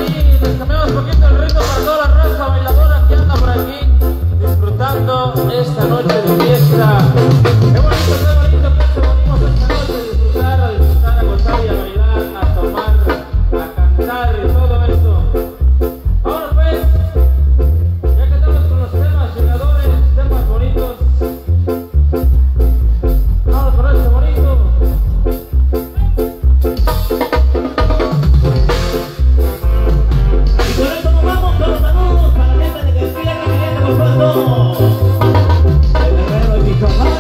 ahí les cambiamos un poquito el ritmo para toda la raza bailadora que anda por aquí disfrutando esta noche de fiesta. Qué bonito que se venimos esta noche a disfrutar, a gozar y a bailar, a tomar, a cantar y todo esto. Ahora pues, ya que estamos con los temas llegadores, temas bonitos, vamos con este bonito. Y con esto nos vamos con los saludos para la gente de Castilla que viene con cuando el Guerrero y Michoacán.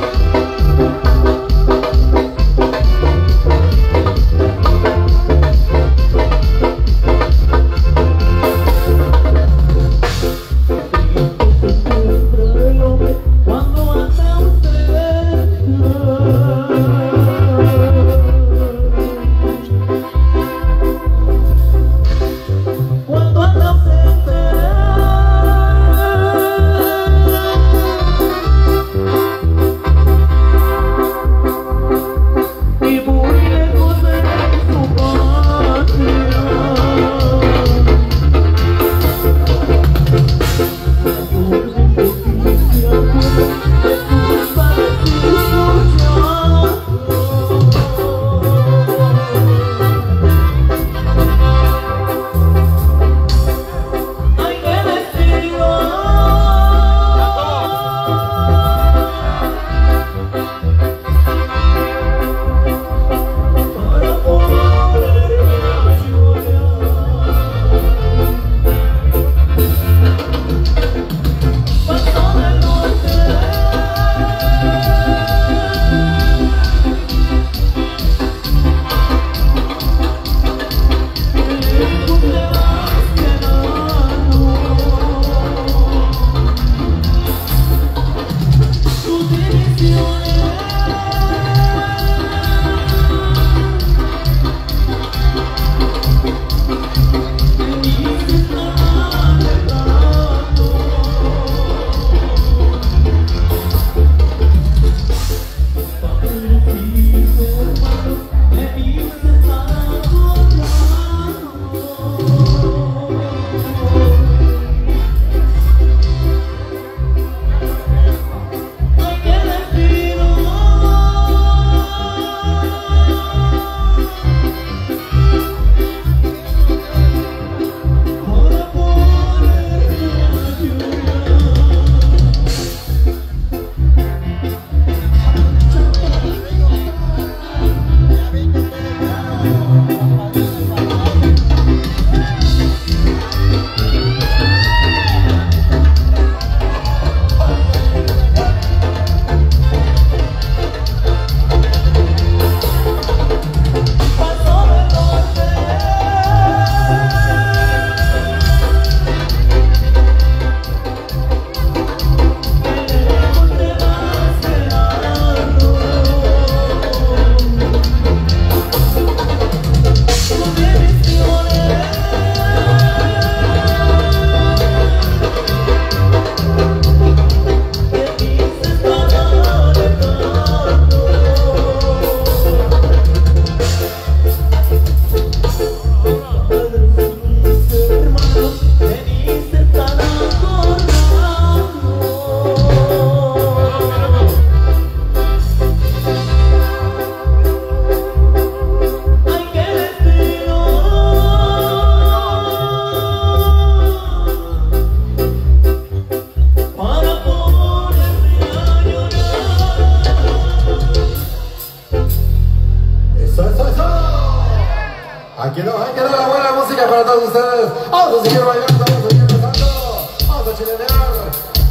Aquí no, hay que dar la buena música para todos ustedes. Vamos a seguir bailando, vamos a seguir danzando, vamos a chilenear.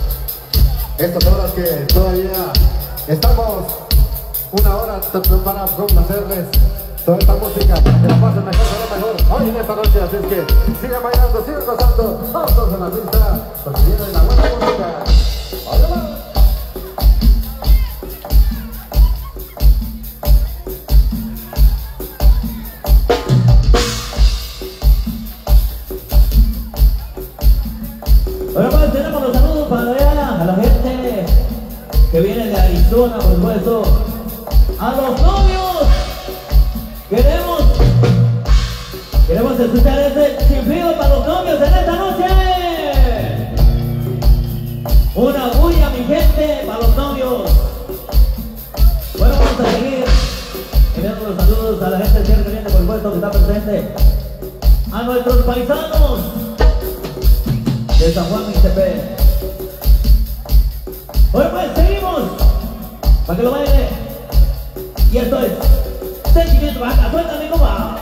Estas horas que todavía estamos una hora para complacerles toda esta música, para que la pasen mejor, hoy en esta noche. Así es que sigan bailando, sigan gozando, vamos todos en la pista, porque viene la buena música. ¡Adiós! Ahora más tenemos los saludos para allá, a la gente que viene de Arizona, por supuesto. A los novios queremos Queremos escuchar ese chiflido para los novios en esta noche. Una bulla, mi gente, para los novios. Bueno, vamos a seguir enviando los saludos a la gente del Tierra Caliente, por supuesto, que está presente. A nuestros paisanos de San Juan Mixtepec. Bueno, pues seguimos para que lo baile. Y esto es Sentimiento Baja. Suéltame, cómo va.